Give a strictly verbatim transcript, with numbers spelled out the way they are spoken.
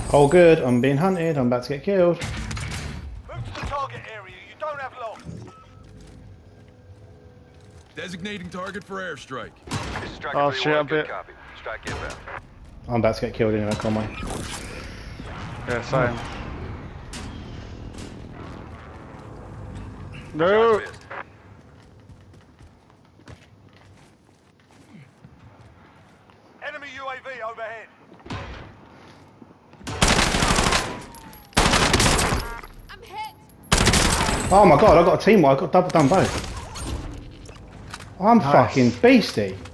All good. I'm being hunted. I'm about to get killed. Move to the target area. You don't have long. Designating target for airstrike. This is Striker Oh, three shit, one, a good bit. copy. Strike inbound. I'm about to get killed anyway, Conway. Yeah, same. No! Shots missed. Enemy U A V overhead. I'm hit. Oh my god, I got a team wipe. I got double done both. I'm Nice. fucking beastie.